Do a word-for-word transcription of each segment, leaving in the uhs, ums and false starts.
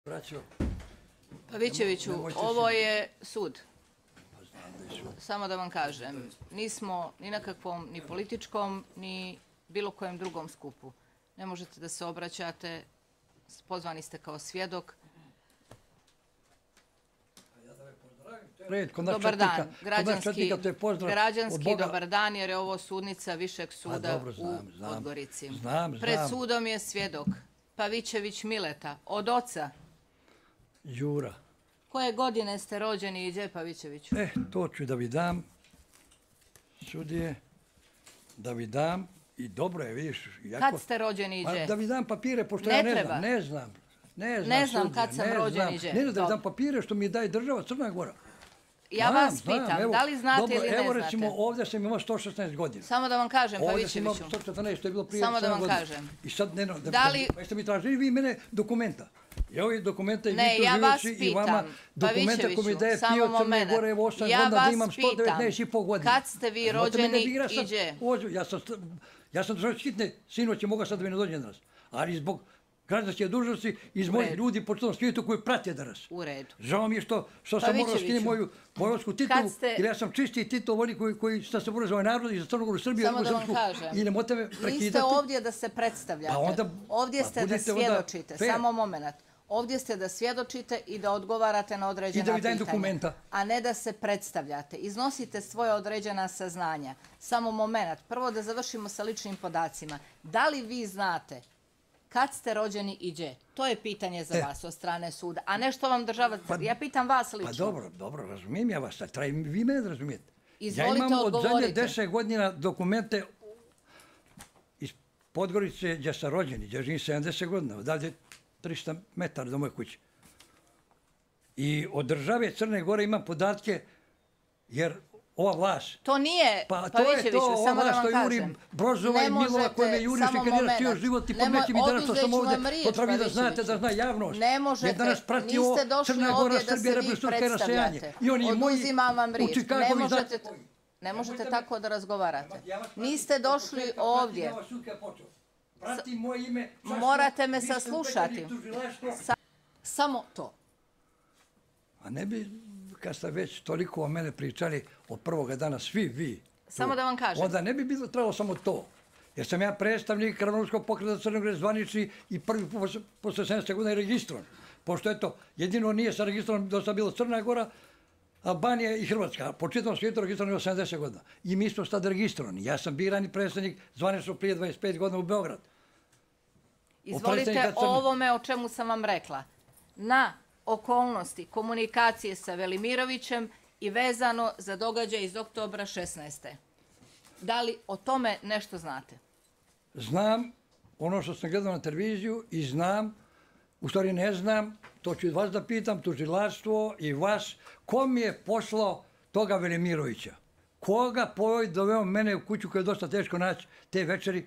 Braćo, Pavićeviću, nemojte ovo se- je sud. pa znam da je sud. Samo da vam kažem, nismo ni na kakvom ni političkom, ni bilo kojem drugom skupu. Ne možete da se obraćate, pozvani ste kao svjedok. Red, kod nas Dobar četnika, dan, kod nas građanski, četnika, to je pozdrav od građanski Boga. dobar dan, jer je ovo sudnica Višeg suda dobro, znam, u znam. Podgorici. Znam, Pred znam. sudom je svjedok Pavićević Mileta, od oca. Đura. Koje godine ste rođeni i gdje, Pavićeviću? E, to ću da vi dam, sudije, da vi dam, i dobro je, vidiš. Jako, Kad ste rođeni i Pa, gdje? da vi dam papire, pošto Ne ja ne treba. znam, ne znam. Ne znam, Ne znam sudije, kad sam ne rođen znam. i gdje. Ne znam da vi Dobro. dam papire što mi daje država Crna Gora. Ja Znam, vas znam, pitam, evo, da li znate dobro, ili ne Evo znate? recimo, ovdje sam imao sto šesnaest godina. Samo da vam kažem, Ovdje sam imao Pavićeviću. sto četrnaest, to je bilo prije Samo da sedam vam godina. kažem. I sad, ne, no, da, Da li- pa jeste mi tražili vi mene dokumenta. I ovi dokumenta i Ne, vi tu ja vas živeći i vama pitam, dokumenta koji mi daje Pavićeviću, Pio samo Crne moment. Gore, evo osam Ja godina da vas imam sto pitam, devetnaest i pol godina. kad ste vi Znate me ne rođeni dira i sad gdje? vođu, Ja sam, ja sam držao hitne, sinoć je mogao sad da mi ne dođe danas. Ali zbog građanske dužnosti iz U mojih redu. ljudi po čitavom svijetu koji prate danas. U redu. Žao mi je što, što sam morao Pavićeviću, skinuti moju vojvodsku titulu, kad ste- jer ja sam čisti titul oni koji, koji šta se bore za ovaj narod i za Crnogoru i Srbiju. Samo da vam Srpsku, kažem. I nemojte me prekidati. Niste ovdje da se predstavljate. Pa onda- Ovdje pa ste da budite onda svjedočite. fair. Samo moment. Ovdje ste da svjedočite i da odgovarate na određena I da vi dajem pitanja. dokumenta. A ne da se predstavljate. Iznosite svoje određena saznanja. Samo moment. Prvo da završimo sa ličnim podacima. Da li vi znate kad ste rođeni i gdje? To je pitanje za E. vas od strane suda. A ne što vam država... Ja pitam vas lično. Pa dobro, dobro, razumijem ja vas, sad treba i vi mene da razumijete. Izvolite, ja imam od zadnje odgovorite. deset godina dokumente iz Podgorice gdje sam rođen, gdje živim sedamdeset godina, odavde tristo metara do moje kuće. I od države Crne Gore imam podatke, jer ova vlast, To nije, pa to je Pavićeviću, to, ova samo da vlast vam što juri kažem. Brozova i Ne Milova možete, koje me juriš i samo kad je moment. cijel život i Nemoj- pomeći mi danas što oduzet sam ću ovdje, vam riječ, to treba vi da znate, Pavićeviću. da zna javnost. Ne možete, Jer danas prati ovo niste došli Crna Gora, ovdje da Srbija, se vi Republika Srpska i rasejanje. predstavljate. I oni moji Oduzimam vam u riječ. Ne Čikagu, vi možete, znate- ne možete Nemojte me- tako da razgovarate. Ja vas pratim Niste od došli početka, ovdje. pratim ja vas sud kad je počeo. Pratim moje ime. časno, Morate me vi ste saslušati. ubedili tužilaštvo. Sa- Samo to. A ne bi, kad ste već toliko o mene pričali od prvoga dana, svi vi, tu, Samo da vam kažem. onda ne bi bilo trebalo samo to. Jer sam ja predstavnik Ravnogorskog pokreta Crne Gore zvanični i prvi put posle- posle sedamdeset godina je registrovan. Pošto eto, jedino nije sa registrom do sada bilo Crna Gora, Albanija i Hrvatska. Po čitavom svijetu registrovano je sedamdeset godina. I mi smo sad registrovani. Ja sam birani predstavnik zvanično prije dvadeset pet godina u Beograd. Izvolite predsjednika o Crne- ovome o čemu sam vam rekla. Na okolnosti komunikacije sa Velimirovićem i vezano za događaj iz oktobra šesnaeste. Da li o tome nešto znate? Znam ono što sam gledao na televiziju i znam, u stvari ne znam, to ću i vas da pitam, tužilaštvo i vas, ko mi je poslao toga Velimirovića? Koga pojoj doveo mene u kuću koju je dosta teško naći te večeri,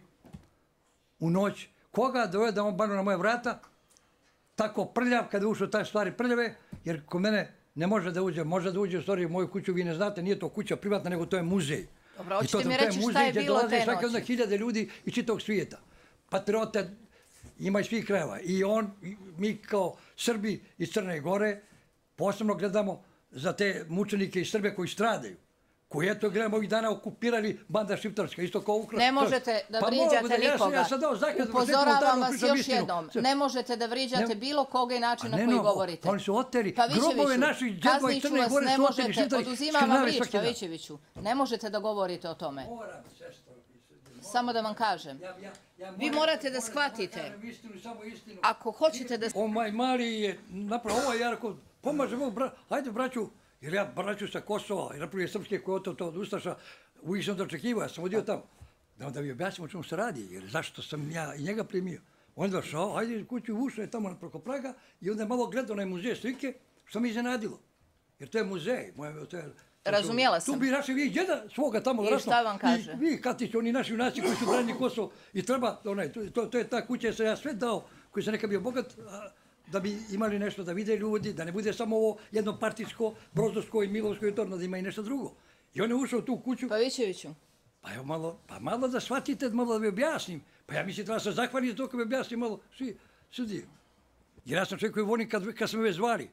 u noć? Koga doveo da on banu na moje vrata? Tako prljav, kada je ušao taj stvari prljave, jer kod mene ne može da uđe, može da uđe u stvari u moju kuću, vi ne znate, nije to kuća privatna, nego to je muzej. Dobro, I hoćete to- mi to je reći šta muzej je gdje bilo dolaze te svake onda noći? hiljade ljudi iz čitavog svijeta. Patriote ima iz svih krajeva. I on, i mi kao Srbi iz Crne Gore posebno gledamo za te mučenike iz Srbije koji stradaju. Koji eto gledamo ovih dana okupirali banda šiptarska, isto kao Ukrajina. Ne možete da Pa mogu vriđate da- ja sam- nikoga. Ja sam dao zakaz, Upozoravam vas još jednom. Ne možete da vriđate Ne- bilo koga i način na A ne, koji no, govorite. pa oni su oteli. Pavićeviću, Grobove naših djedova iz kazniću Crne vas, Gore ne su oteli možete, šiptari, oduzimam vam skrnavi riječ, svaki dan. Pavićeviću. Ne možete da govorite o tome. Moram, sestro. Samo da vam kažem. Ja- ja- ja Vi moram- morate da moram shvatite. kažem istinu, samo istinu. Ako hoćete da... Ovaj mali je napravo, ovo ja rekao, pomaže mog bra, hajde braću, jer ja braću sa Kosova i Republike Srpske koji je to, to od Ustaša, uvijek sam dočekivao, ja sam odio tamo. Da onda vi objasnimo o čemu se radi, jer zašto sam ja i njega primio. On je došao, hajde kuću ušao je tamo preko Praga i onda je malo gledao na muzej slike, što mi iznenadilo. Jer to je muzej. Moje, to je, to su- Razumjela sam. Tu bi našli vi djeda svoga tamo I vjerojatno. šta vam kaže? I vi, Katić, oni naši junaci koji su branili Kosovo. I treba, onaj, to, to, to je ta kuća, jer sam ja sve dao, koji sam nekad bio bogat, a, da bi imali nešto da vide ljudi, da ne bude samo ovo jedno partijsko, Brozdovsko i Milovsko i to, da ima i nešto drugo. I on je ušao u tu kuću, Pavićeviću, pa evo malo, pa malo da shvatite, malo da mi objasnim. Pa ja mislim da vam se zahvalim za to kad mi objasnim malo svi sudije. Jer ja sam čovjek koji volim kad, kad smo me zvali.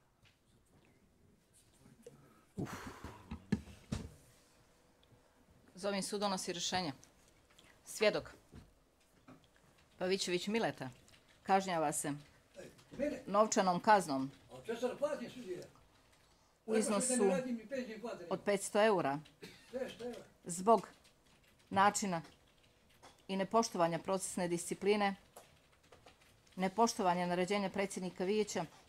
Zovim sud donosi rješenje. Svjedok Pavićević Mileta kažnjava se Mene? novčanom kaznom A če sad platim sudije? u iznosu od petsto eura zbog načina i nepoštovanja procesne discipline, nepoštovanja naređenja predsjednika vijeća